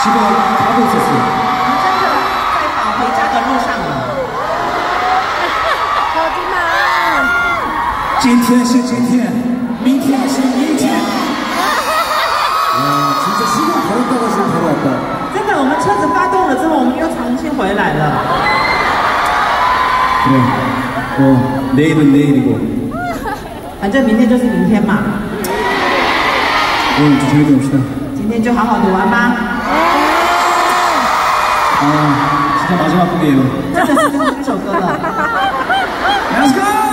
집에 가고 있었어요. 真的在跑回家的路上了。 好的嘛。 今天是今天，明天是明天。진짜 시간 걸었다가 지금 바로 왔다. 真的，我们车子发动了之后，我们又重新回来了。 그래. 내일은 내일이고. 反正明天就是明天嘛。 오늘 좀 재밌게 놉시다. 今天就好好的玩吧。 진짜 마지막 곡이에요. 真的是最后一首歌了。 Let's go!